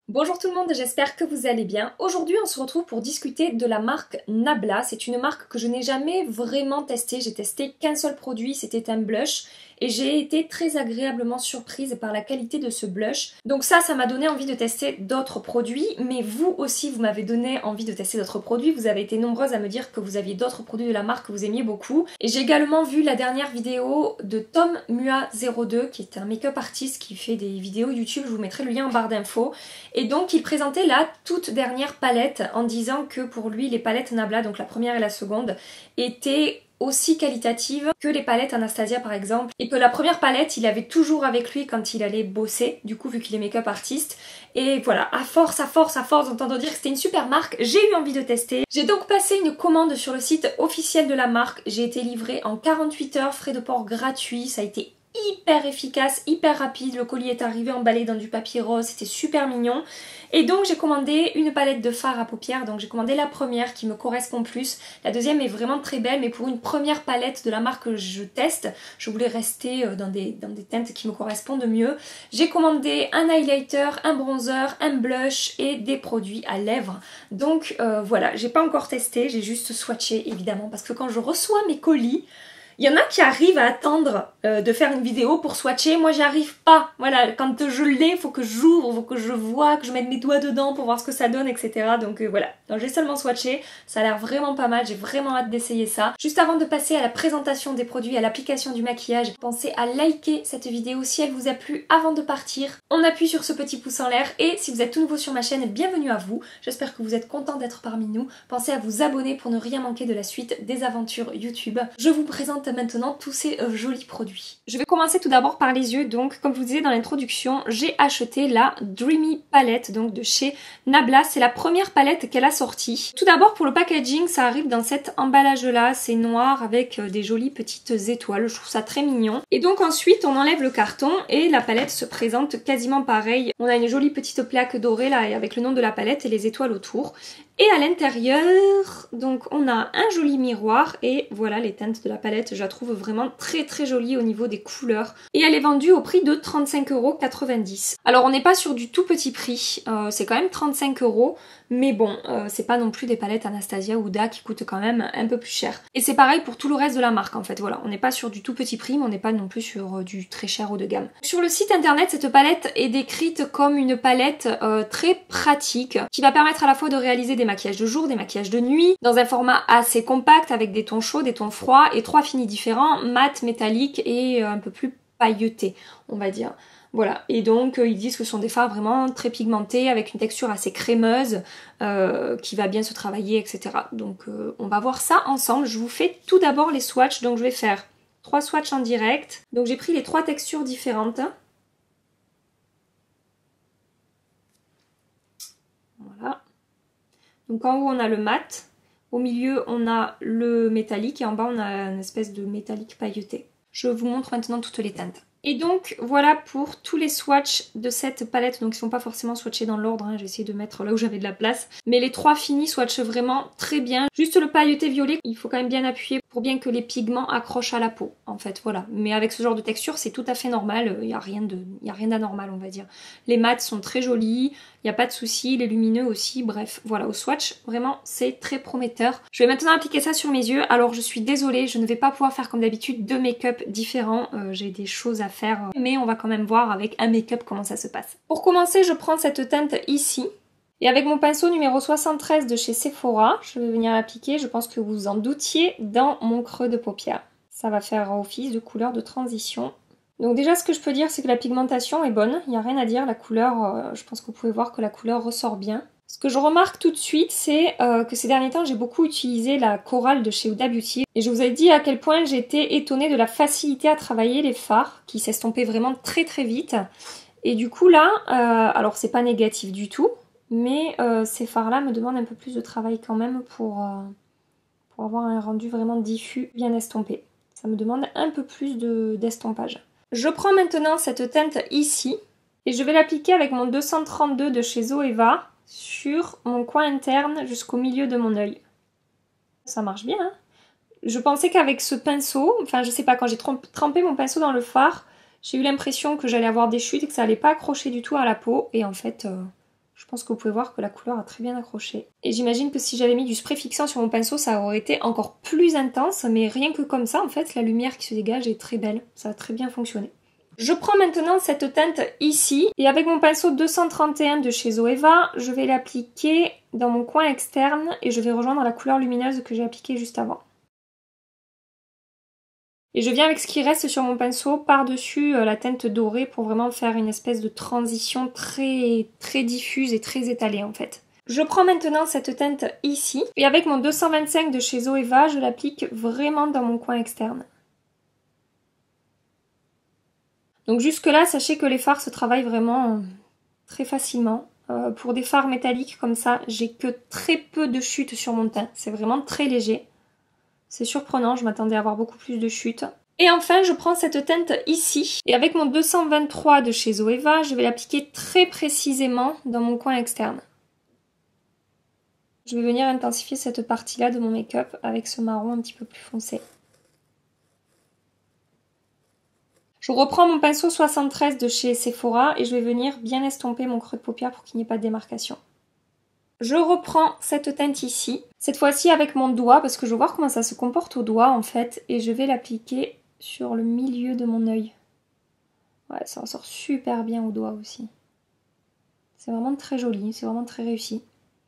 Bonjour tout le monde, j'espère que vous allez bien. Aujourd'hui, on se retrouve pour discuter de la marque Nabla. C'est une marque que je n'ai jamais vraiment testée. J'ai testé qu'un seul produit, c'était un blush. Et j'ai été très agréablement surprise par la qualité de ce blush. Donc ça m'a donné envie de tester d'autres produits. Mais vous aussi, vous m'avez donné envie de tester d'autres produits. Vous avez été nombreuses à me dire que vous aviez d'autres produits de la marque que vous aimiez beaucoup. Et j'ai également vu la dernière vidéo de Tom Mua02, qui est un make-up artiste qui fait des vidéos YouTube. Je vous mettrai le lien en barre d'infos. Et donc il présentait la toute dernière palette en disant que pour lui les palettes Nabla, donc la première et la seconde, étaient aussi qualitatives que les palettes Anastasia par exemple, et que la première palette il avait toujours avec lui quand il allait bosser, du coup vu qu'il est make-up artiste. Et voilà, à force d'entendre dire que c'était une super marque, j'ai eu envie de tester. J'ai donc passé une commande sur le site officiel de la marque, j'ai été livrée en 48 heures, frais de port gratuits, ça a été hyper efficace, hyper rapide, le colis est arrivé emballé dans du papier rose, c'était super mignon. Et donc j'ai commandé une palette de fard à paupières, donc j'ai commandé la première qui me correspond plus. La deuxième est vraiment très belle, mais pour une première palette de la marque que je teste, je voulais rester dans des teintes qui me correspondent mieux. J'ai commandé un highlighter, un bronzer, un blush et des produits à lèvres. Donc voilà, j'ai pas encore testé, j'ai juste swatché évidemment, parce que quand je reçois mes colis, il y en a qui arrivent à attendre de faire une vidéo pour swatcher, moi j'y arrive pas. Voilà, quand je l'ai, faut que j'ouvre, faut que je vois, que je mette mes doigts dedans pour voir ce que ça donne, etc. Donc voilà, donc j'ai seulement swatché, ça a l'air vraiment pas mal, j'ai vraiment hâte d'essayer ça. Juste avant de passer à la présentation des produits, à l'application du maquillage, pensez à liker cette vidéo si elle vous a plu avant de partir. On appuie sur ce petit pouce en l'air et si vous êtes tout nouveau sur ma chaîne, bienvenue à vous. J'espère que vous êtes content d'être parmi nous. Pensez à vous abonner pour ne rien manquer de la suite des aventures YouTube. Je vous présente maintenant tous ces jolis produits. Je vais commencer tout d'abord par les yeux. Donc comme je vous disais dans l'introduction, j'ai acheté la Dreamy Palette donc de chez Nabla. C'est la première palette qu'elle a sortie. Tout d'abord pour le packaging, ça arrive dans cet emballage là, c'est noir avec des jolies petites étoiles. Je trouve ça très mignon. Et donc ensuite on enlève le carton et la palette se présente quasiment pareil. On a une jolie petite plaque dorée là avec le nom de la palette et les étoiles autour. Et à l'intérieur, donc on a un joli miroir et voilà les teintes de la palette, je la trouve vraiment très très jolie au niveau des couleurs. Et elle est vendue au prix de 35,90 €. Alors on n'est pas sur du tout petit prix, c'est quand même 35 €, mais bon, c'est pas non plus des palettes Anastasia ou Huda qui coûtent quand même un peu plus cher. Et c'est pareil pour tout le reste de la marque en fait, voilà, on n'est pas sur du tout petit prix, mais on n'est pas non plus sur du très cher haut de gamme. Sur le site internet, cette palette est décrite comme une palette très pratique, qui va permettre à la fois de réaliser des maquillages de jour, des maquillages de nuit, dans un format assez compact avec des tons chauds, des tons froids et 3 finis différents, mat, métallique et un peu plus pailleté, on va dire. Voilà, et donc ils disent que ce sont des fards vraiment très pigmentés avec une texture assez crémeuse qui va bien se travailler, etc. Donc on va voir ça ensemble. Je vous fais tout d'abord les swatchs, donc je vais faire 3 swatchs en direct. Donc j'ai pris les 3 textures différentes. Voilà. Donc en haut on a le mat, au milieu on a le métallique et en bas on a une espèce de métallique pailleté. Je vous montre maintenant toutes les teintes. Et donc voilà pour tous les swatchs de cette palette, donc ils ne sont pas forcément swatchés dans l'ordre, hein. J'ai essayé de mettre là où j'avais de la place. Mais les 3 finis swatchent vraiment très bien. Juste le pailleté violet, il faut quand même bien appuyer pour bien que les pigments accrochent à la peau, en fait, voilà. Mais avec ce genre de texture, c'est tout à fait normal, il n'y a rien d'anormal, on va dire. Les mats sont très jolis, il n'y a pas de souci, les lumineux aussi, bref, voilà, au swatch, vraiment, c'est très prometteur. Je vais maintenant appliquer ça sur mes yeux. Alors, je suis désolée, je ne vais pas pouvoir faire comme d'habitude 2 make-up différents, j'ai des choses à faire, mais on va quand même voir avec un make-up comment ça se passe. Pour commencer, je prends cette teinte ici. Et avec mon pinceau numéro 73 de chez Sephora, je vais venir l'appliquer, je pense que vous vous en doutiez, dans mon creux de paupière. Ça va faire office de couleur de transition. Donc déjà ce que je peux dire c'est que la pigmentation est bonne, il n'y a rien à dire, la couleur, je pense que vous pouvez voir que la couleur ressort bien. Ce que je remarque tout de suite c'est que ces derniers temps j'ai beaucoup utilisé la Coral de chez Huda Beauty. Et je vous ai dit à quel point j'étais étonnée de la facilité à travailler les fards, qui s'estompaient vraiment très très vite. Et du coup là, alors c'est pas négatif du tout, mais ces fards-là me demandent un peu plus de travail quand même pour avoir un rendu vraiment diffus, bien estompé. Ça me demande un peu plus d'estompage. Je prends maintenant cette teinte ici et je vais l'appliquer avec mon 232 de chez Zoeva sur mon coin interne jusqu'au milieu de mon œil. Ça marche bien, hein? Je pensais qu'avec ce pinceau, enfin je sais pas, quand j'ai trempé mon pinceau dans le fard, j'ai eu l'impression que j'allais avoir des chutes et que ça allait pas accrocher du tout à la peau et en fait Je pense que vous pouvez voir que la couleur a très bien accroché. Et j'imagine que si j'avais mis du spray fixant sur mon pinceau, ça aurait été encore plus intense. Mais rien que comme ça, en fait, la lumière qui se dégage est très belle. Ça a très bien fonctionné. Je prends maintenant cette teinte ici. Et avec mon pinceau 231 de chez Zoeva, je vais l'appliquer dans mon coin externe. Et je vais rejoindre la couleur lumineuse que j'ai appliquée juste avant. Et je viens avec ce qui reste sur mon pinceau par-dessus la teinte dorée pour vraiment faire une espèce de transition très diffuse et très étalée en fait. Je prends maintenant cette teinte ici et avec mon 225 de chez Zoeva, je l'applique vraiment dans mon coin externe. Donc jusque là, sachez que les fards se travaillent vraiment très facilement. Pour des fards métalliques comme ça, j'ai que très peu de chutes sur mon teint. C'est vraiment très léger. C'est surprenant, je m'attendais à avoir beaucoup plus de chutes. Et enfin, je prends cette teinte ici. Et avec mon 223 de chez Zoeva, je vais l'appliquer très précisément dans mon coin externe. Je vais venir intensifier cette partie-là de mon make-up avec ce marron un petit peu plus foncé. Je reprends mon pinceau 73 de chez Sephora et je vais venir bien estomper mon creux de paupière pour qu'il n'y ait pas de démarcation. Je reprends cette teinte ici, cette fois-ci avec mon doigt parce que je veux voir comment ça se comporte au doigt en fait et je vais l'appliquer sur le milieu de mon œil. Ouais, ça ressort super bien au doigt aussi. C'est vraiment très joli, c'est vraiment très réussi.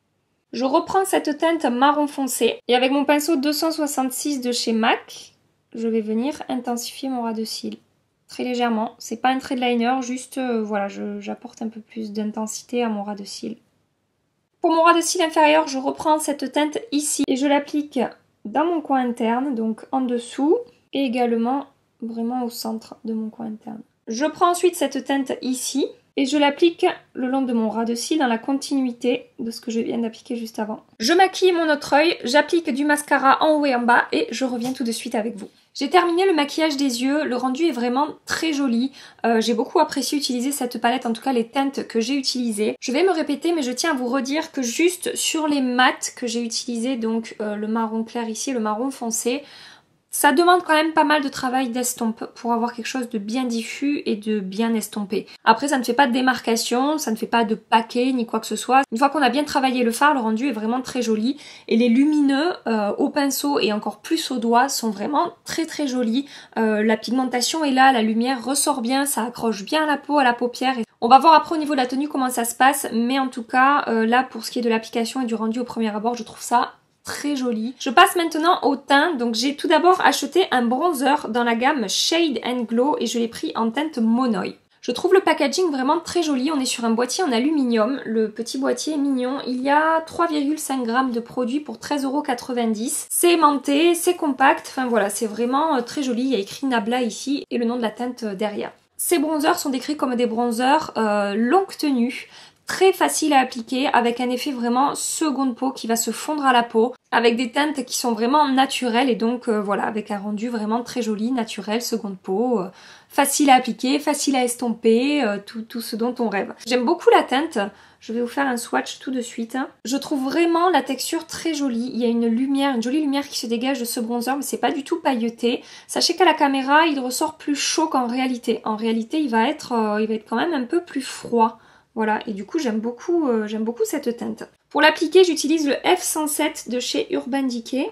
Je reprends cette teinte marron foncé et avec mon pinceau 266 de chez MAC, je vais venir intensifier mon ras de cils. Très légèrement, c'est pas un trait de liner, juste voilà, j'apporte un peu plus d'intensité à mon ras de cils. Pour mon ras de cils inférieur, je reprends cette teinte ici et je l'applique dans mon coin interne, donc en dessous et également vraiment au centre de mon coin interne. Je prends ensuite cette teinte ici et je l'applique le long de mon ras de cils dans la continuité de ce que je viens d'appliquer juste avant. Je maquille mon autre œil, j'applique du mascara en haut et en bas et je reviens tout de suite avec vous. J'ai terminé le maquillage des yeux, le rendu est vraiment très joli. J'ai beaucoup apprécié utiliser cette palette, en tout cas les teintes que j'ai utilisées. Je vais me répéter mais je tiens à vous redire que juste sur les mats que j'ai utilisés, donc le marron clair ici et le marron foncé, ça demande quand même pas mal de travail d'estompe pour avoir quelque chose de bien diffus et de bien estompé. Après, ça ne fait pas de démarcation, ça ne fait pas de paquet ni quoi que ce soit. Une fois qu'on a bien travaillé le fard, le rendu est vraiment très joli. Et les lumineux au pinceau et encore plus au doigt sont vraiment très jolis. La pigmentation est là, la lumière ressort bien, ça accroche bien à la peau, à la paupière. On va voir après au niveau de la tenue comment ça se passe, mais en tout cas, là pour ce qui est de l'application et du rendu au premier abord, je trouve ça très joli. Je passe maintenant au teint. Donc j'ai tout d'abord acheté un bronzer dans la gamme Shade and Glow et je l'ai pris en teinte Monoï. Je trouve le packaging vraiment très joli. On est sur un boîtier en aluminium. Le petit boîtier est mignon. Il y a 3,5 g de produit pour 13,90 €. C'est aimanté, c'est compact. Enfin voilà, c'est vraiment très joli. Il y a écrit Nabla ici et le nom de la teinte derrière. Ces bronzers sont décrits comme des bronzers longue tenue. Très facile à appliquer avec un effet vraiment seconde peau qui va se fondre à la peau avec des teintes qui sont vraiment naturelles et donc voilà, avec un rendu vraiment très joli, naturel, seconde peau, facile à appliquer, facile à estomper, tout ce dont on rêve. J'aime beaucoup la teinte, je vais vous faire un swatch tout de suite. Je trouve vraiment la texture très jolie, il y a une lumière, une jolie lumière qui se dégage de ce bronzer mais c'est pas du tout pailleté. Sachez qu'à la caméra il ressort plus chaud qu'en réalité. En réalité il va être quand même un peu plus froid. Voilà, et du coup j'aime beaucoup cette teinte. Pour l'appliquer, j'utilise le F107 de chez Urban Decay.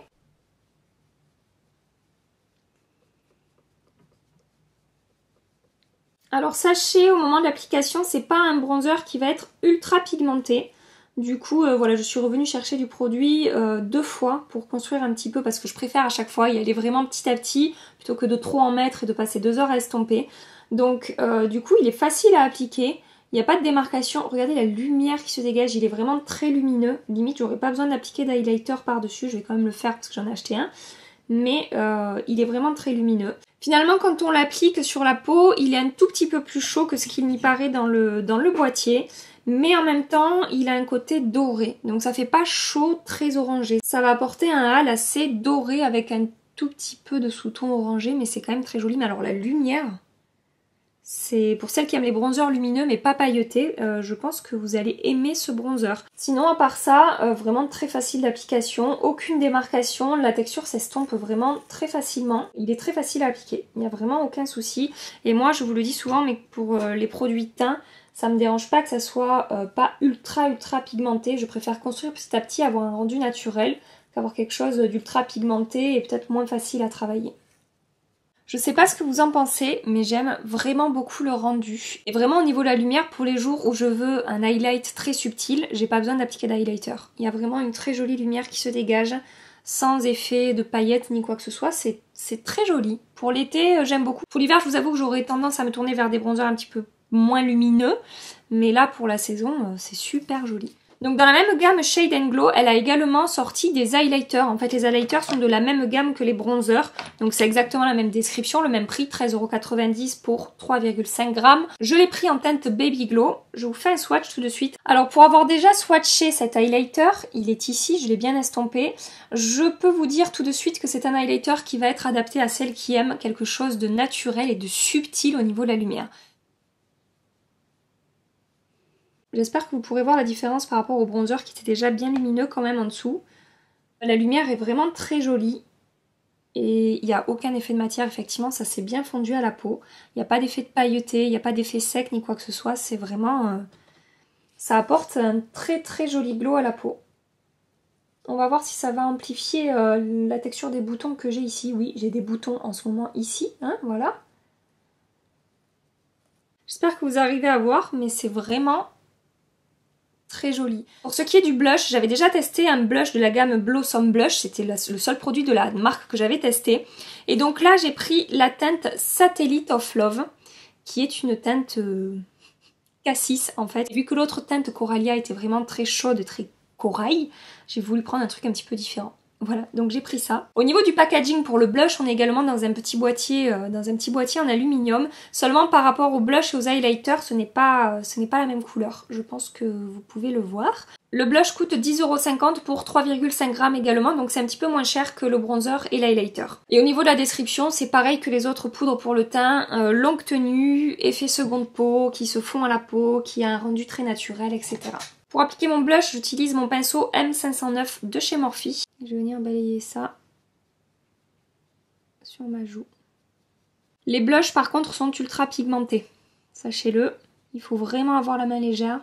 Alors sachez, au moment de l'application, c'est pas un bronzer qui va être ultra pigmenté. Du coup, voilà, je suis revenue chercher du produit 2 fois pour construire un petit peu parce que je préfère à chaque fois y aller vraiment petit à petit plutôt que de trop en mettre et de passer 2 heures à estomper. Donc du coup, il est facile à appliquer. Il n'y a pas de démarcation. Regardez la lumière qui se dégage, il est vraiment très lumineux. Limite, j'aurais pas besoin d'appliquer d'highlighter par-dessus. Je vais quand même le faire parce que j'en ai acheté un. Mais il est vraiment très lumineux. Finalement, quand on l'applique sur la peau, il est un tout petit peu plus chaud que ce qu'il n'y paraît dans le boîtier. Mais en même temps, il a un côté doré. Donc ça fait pas chaud, très orangé. Ça va apporter un hâle assez doré avec un tout petit peu de sous-ton orangé. Mais c'est quand même très joli. Mais alors la lumière... C'est pour celles qui aiment les bronzers lumineux mais pas pailletés, je pense que vous allez aimer ce bronzer. Sinon à part ça, vraiment très facile d'application, aucune démarcation, la texture s'estompe vraiment très facilement. Il est très facile à appliquer, il n'y a vraiment aucun souci. Et moi je vous le dis souvent mais pour les produits teint, Ça me dérange pas que ça soit pas ultra pigmenté. Je préfère construire petit à petit, avoir un rendu naturel, qu'avoir quelque chose d'ultra pigmenté et peut-être moins facile à travailler. Je sais pas ce que vous en pensez, mais j'aime vraiment beaucoup le rendu. Et vraiment au niveau de la lumière, pour les jours où je veux un highlight très subtil, j'ai pas besoin d'appliquer d'highlighter. Il y a vraiment une très jolie lumière qui se dégage, sans effet de paillettes ni quoi que ce soit. C'est très joli. Pour l'été, j'aime beaucoup. Pour l'hiver, je vous avoue que j'aurais tendance à me tourner vers des bronzers un petit peu moins lumineux. Mais là, pour la saison, c'est super joli. Donc dans la même gamme Shade & Glow, elle a également sorti des highlighters. En fait, les highlighters sont de la même gamme que les bronzers. Donc c'est exactement la même description, le même prix, 13,90 € pour 3,5 grammes. Je l'ai pris en teinte Baby Glow. Je vous fais un swatch tout de suite. Alors pour avoir déjà swatché cet highlighter, il est ici, je l'ai bien estompé. Je peux vous dire tout de suite que c'est un highlighter qui va être adapté à celles qui aiment quelque chose de naturel et de subtil au niveau de la lumière. J'espère que vous pourrez voir la différence par rapport au bronzer qui était déjà bien lumineux quand même en dessous. La lumière est vraiment très jolie et il n'y a aucun effet de matière, effectivement ça s'est bien fondu à la peau. Il n'y a pas d'effet de pailleté, il n'y a pas d'effet sec ni quoi que ce soit, c'est vraiment... ça apporte un très joli glow à la peau. On va voir si ça va amplifier la texture des boutons que j'ai ici. Oui, j'ai des boutons en ce moment ici, hein, voilà. J'espère que vous arrivez à voir, mais c'est vraiment... très joli. Pour ce qui est du blush, j'avais déjà testé un blush de la gamme Blossom Blush, c'était le seul produit de la marque que j'avais testé. Et donc là j'ai pris la teinte Satellite of Love, qui est une teinte cassis en fait. Vu que l'autre teinte Coralia était vraiment très chaude, très corail, j'ai voulu prendre un truc un petit peu différent. Voilà, donc j'ai pris ça. Au niveau du packaging pour le blush, on est également dans un petit boîtier, en aluminium. Seulement par rapport au blush et aux highlighters, ce n'est pas la même couleur. Je pense que vous pouvez le voir. Le blush coûte 10,50 € pour 3,5 grammes également, donc c'est un petit peu moins cher que le bronzer et l'highlighter. Et au niveau de la description, c'est pareil que les autres poudres pour le teint, longue tenue, effet seconde peau, qui se fond à la peau, qui a un rendu très naturel, etc. Pour appliquer mon blush, j'utilise mon pinceau M509 de chez Morphe. Je vais venir balayer ça sur ma joue. Les blushs par contre sont ultra pigmentés. Sachez-le, il faut vraiment avoir la main légère.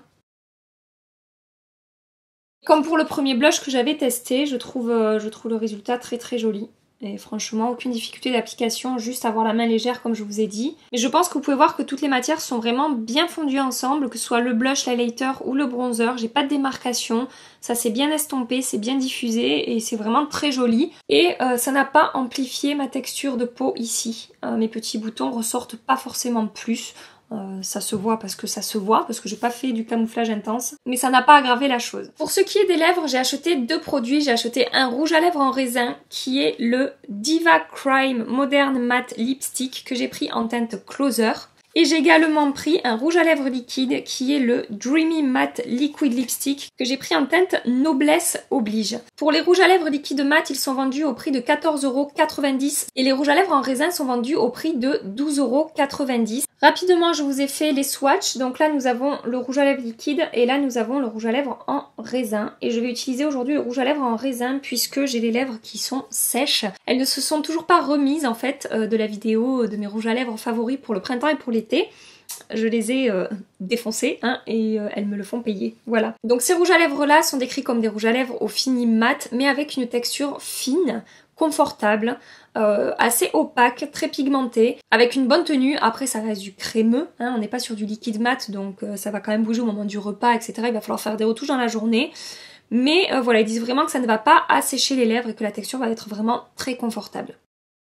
Comme pour le premier blush que j'avais testé, je trouve le résultat très joli. Et franchement, aucune difficulté d'application, juste avoir la main légère comme je vous ai dit. Mais je pense que vous pouvez voir que toutes les matières sont vraiment bien fondues ensemble, que ce soit le blush, l'highlighter ou le bronzer. J'ai pas de démarcation, ça s'est bien estompé, c'est bien diffusé et c'est vraiment très joli. Et ça n'a pas amplifié ma texture de peau ici. Mes petits boutons ressortent pas forcément plus. Ça se voit parce que j'ai pas fait du camouflage intense, mais ça n'a pas aggravé la chose. Pour ce qui est des lèvres, j'ai acheté deux produits. J'ai acheté un rouge à lèvres en raisin qui est le Diva Crime Modern Matte Lipstick que j'ai pris en teinte Closer. Et j'ai également pris un rouge à lèvres liquide qui est le Dreamy Matte Liquid Lipstick que j'ai pris en teinte Noblesse Oblige. Pour les rouges à lèvres liquides mat, ils sont vendus au prix de 14,90 € et les rouges à lèvres en raisin sont vendus au prix de 12,90 €. Rapidement, je vous ai fait les swatchs. Donc là, nous avons le rouge à lèvres liquide et là, nous avons le rouge à lèvres en raisin. Et je vais utiliser aujourd'hui le rouge à lèvres en raisin puisque j'ai les lèvres qui sont sèches. Elles ne se sont toujours pas remises en fait de la vidéo de mes rouges à lèvres favoris pour le printemps et pour l'été. Je les ai défoncés hein, et elles me le font payer. Voilà. Donc ces rouges à lèvres là sont décrits comme des rouges à lèvres au fini mat mais avec une texture fine, confortable, assez opaque, très pigmenté, avec une bonne tenue. Après ça reste du crémeux, hein, on n'est pas sur du liquide mat donc ça va quand même bouger au moment du repas etc. Il va falloir faire des retouches dans la journée. Mais voilà, ils disent vraiment que ça ne va pas assécher les lèvres et que la texture va être vraiment très confortable.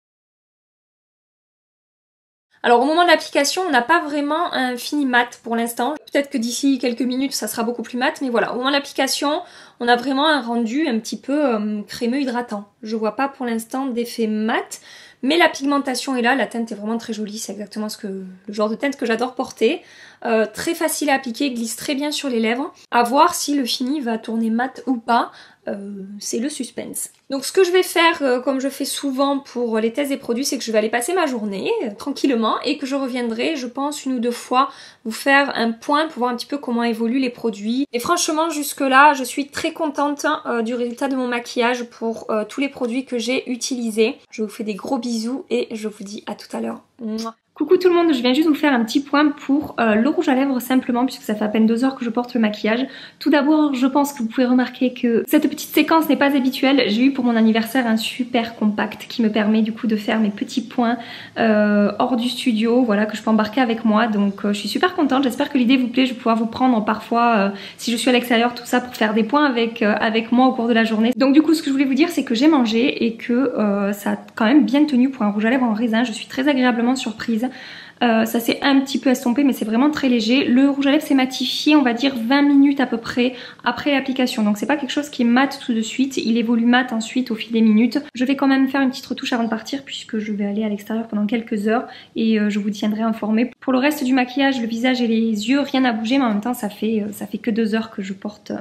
Alors au moment de l'application, on n'a pas vraiment un fini mat pour l'instant. Peut-être que d'ici quelques minutes, ça sera beaucoup plus mat. Mais voilà, au moment de l'application, on a vraiment un rendu un petit peu crémeux hydratant. Je vois pas pour l'instant d'effet mat. Mais la pigmentation est là, la teinte est vraiment très jolie. C'est exactement le genre de teinte que j'adore porter. Très facile à appliquer, glisse très bien sur les lèvres. À voir si le fini va tourner mat ou pas. C'est le suspense. Donc ce que je vais faire, comme je fais souvent pour les tests des produits, c'est que je vais aller passer ma journée tranquillement et que je reviendrai, je pense, 1 ou 2 fois vous faire un point pour voir un petit peu comment évoluent les produits. Et franchement, jusque là, je suis très contente du résultat de mon maquillage pour tous les produits que j'ai utilisés. Je vous fais des gros bisous et je vous dis à tout à l'heure. Coucou tout le monde, je viens juste vous faire un petit point pour le rouge à lèvres simplement puisque ça fait à peine 2 heures que je porte le maquillage. Tout d'abord, je pense que vous pouvez remarquer que cette petite séquence n'est pas habituelle. J'ai eu pour mon anniversaire un super compact qui me permet du coup de faire mes petits points hors du studio, voilà, que je peux embarquer avec moi. Donc je suis super contente, j'espère que l'idée vous plaît. Je vais pouvoir vous prendre parfois, si je suis à l'extérieur, tout ça pour faire des points avec moi au cours de la journée. Donc du coup, ce que je voulais vous dire, c'est que j'ai mangé et que ça a quand même bien tenu pour un rouge à lèvres en raisin. Je suis très agréablement surprise. Ça s'est un petit peu estompé mais c'est vraiment très léger. Le rouge à lèvres s'est matifié on va dire 20 minutes à peu près après l'application. Donc c'est pas quelque chose qui est mat tout de suite, il évolue mat ensuite au fil des minutes. Je vais quand même faire une petite retouche avant de partir puisque je vais aller à l'extérieur pendant quelques heures et je vous tiendrai informé. Pour le reste du maquillage, le visage et les yeux, rien n'a bougé mais en même temps ça fait que 2 heures que je porte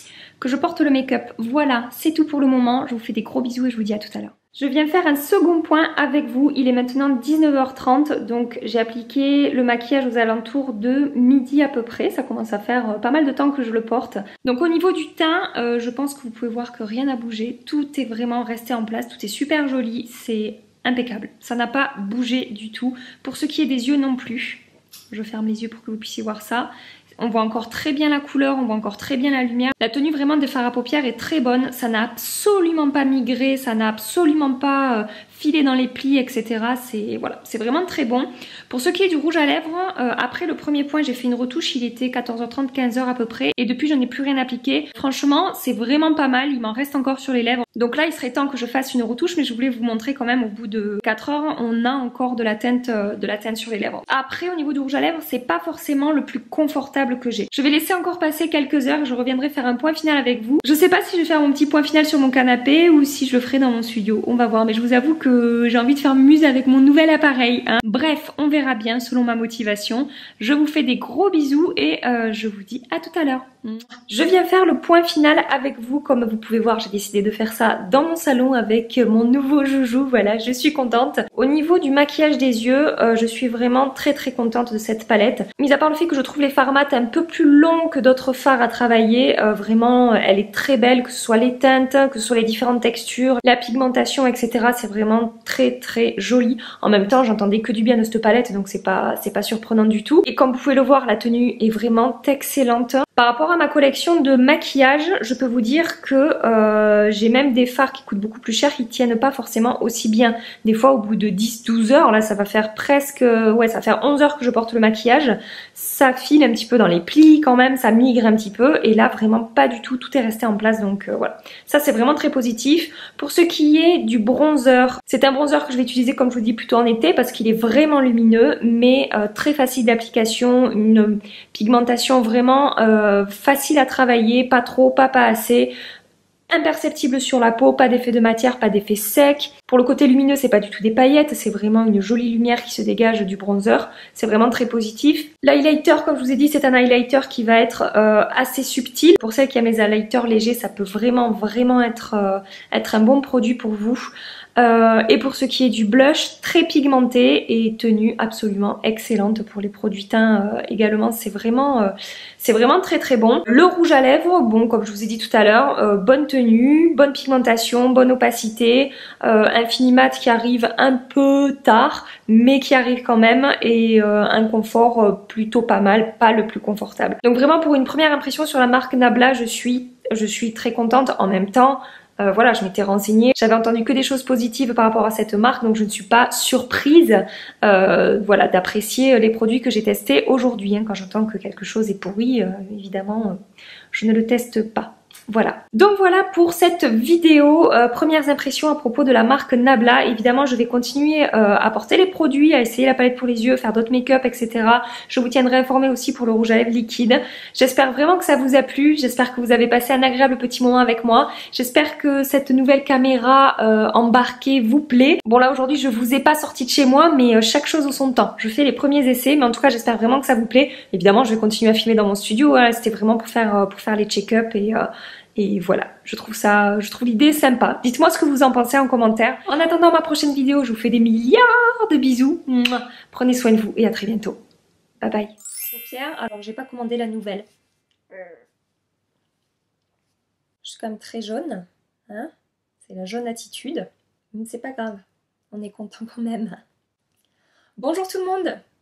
le make-up. Voilà, c'est tout pour le moment. Je vous fais des gros bisous et je vous dis à tout à l'heure. Je viens faire un second point avec vous. Il est maintenant 19h30, donc j'ai appliqué le maquillage aux alentours de midi à peu près. Ça commence à faire pas mal de temps que je le porte. Donc au niveau du teint, je pense que vous pouvez voir que rien n'a bougé. Tout est vraiment resté en place, tout est super joli, c'est impeccable. Ça n'a pas bougé du tout. Pour ce qui est des yeux non plus. Je ferme les yeux pour que vous puissiez voir ça. On voit encore très bien la couleur, on voit encore très bien la lumière. La tenue vraiment des fards à paupières est très bonne. Ça n'a absolument pas migré, ça n'a absolument pas filé dans les plis, etc. C'est vraiment très bon. Pour ce qui est du rouge à lèvres, après le premier point, j'ai fait une retouche. Il était 14h30, 15h à peu près. Et depuis, je n'ai plus rien appliqué. Franchement, c'est vraiment pas mal. Il m'en reste encore sur les lèvres. Donc là, il serait temps que je fasse une retouche. Mais je voulais vous montrer quand même, au bout de 4 heures, on a encore de la teinte sur les lèvres. Après, au niveau du rouge à lèvres, c'est pas forcément le plus confortable que j'ai. Je vais laisser encore passer quelques heures et je reviendrai faire un point final avec vous. Je sais pas si je vais faire mon petit point final sur mon canapé ou si je le ferai dans mon studio. On va voir, mais je vous avoue que j'ai envie de faire muse avec mon nouvel appareil, hein. Bref, on verra bien selon ma motivation. Je vous fais des gros bisous et je vous dis à tout à l'heure. Je viens faire le point final avec vous. Comme vous pouvez voir, j'ai décidé de faire ça dans mon salon avec mon nouveau joujou. Voilà, je suis contente. Au niveau du maquillage des yeux, je suis vraiment très contente de cette palette. Mis à part le fait que je trouve les fards mat un peu plus longs que d'autres fards à travailler, vraiment elle est très belle, que ce soit les teintes, que ce soit les différentes textures, la pigmentation, etc. C'est vraiment très joli. En même temps, j'entendais que du bien de cette palette, donc c'est pas surprenant du tout. Et comme vous pouvez le voir, la tenue est vraiment excellente. Par rapport à ma collection de maquillage, je peux vous dire que j'ai même des fards qui coûtent beaucoup plus cher, qui tiennent pas forcément aussi bien. Des fois au bout de 10-12 heures, là ça va faire presque, ouais ça va faire 11 heures que je porte le maquillage, ça file un petit peu dans les plis quand même, ça migre un petit peu et là vraiment pas du tout, tout est resté en place donc voilà. Ça c'est vraiment très positif. Pour ce qui est du bronzer, c'est un bronzer que je vais utiliser comme je vous dis plutôt en été parce qu'il est vraiment lumineux mais très facile d'application, une pigmentation vraiment facile à travailler, pas trop, pas assez, imperceptible sur la peau, pas d'effet de matière, pas d'effet sec. Pour le côté lumineux, c'est pas du tout des paillettes, c'est vraiment une jolie lumière qui se dégage du bronzer. C'est vraiment très positif. L'highlighter, comme je vous ai dit, c'est un highlighter qui va être assez subtil. Pour celles qui aiment les highlighters légers, ça peut vraiment être un bon produit pour vous. Et pour ce qui est du blush, très pigmenté et tenue absolument excellente pour les produits teints également. C'est vraiment très bon. Le rouge à lèvres, bon comme je vous ai dit tout à l'heure, bonne tenue, bonne pigmentation, bonne opacité, un fini mat qui arrive un peu tard mais qui arrive quand même et un confort plutôt pas mal, pas le plus confortable. Donc vraiment pour une première impression sur la marque Nabla, je suis très contente. En même temps, voilà, je m'étais renseignée, j'avais entendu que des choses positives par rapport à cette marque, donc je ne suis pas surprise voilà, d'apprécier les produits que j'ai testés aujourd'hui. Hein. Quand j'entends que quelque chose est pourri, évidemment, je ne le teste pas. Voilà. Donc voilà pour cette vidéo, premières impressions à propos de la marque Nabla. Évidemment, je vais continuer à porter les produits, à essayer la palette pour les yeux, faire d'autres make-up, etc. Je vous tiendrai informé aussi pour le rouge à lèvres liquide. J'espère vraiment que ça vous a plu, j'espère que vous avez passé un agréable petit moment avec moi. J'espère que cette nouvelle caméra embarquée vous plaît. Bon là aujourd'hui je vous ai pas sorti de chez moi, mais chaque chose en son temps. Je fais les premiers essais, mais en tout cas j'espère vraiment que ça vous plaît. Évidemment, je vais continuer à filmer dans mon studio, hein. C'était vraiment pour faire les check-up et voilà, je trouve l'idée sympa. Dites-moi ce que vous en pensez en commentaire. En attendant ma prochaine vidéo, je vous fais des milliards de bisous. Mouah. Prenez soin de vous et à très bientôt. Bye bye. Paupières, alors j'ai pas commandé la nouvelle. Je suis quand même très jaune. Hein, c'est la jaune attitude. Mais c'est pas grave, on est content quand même. Bonjour tout le monde!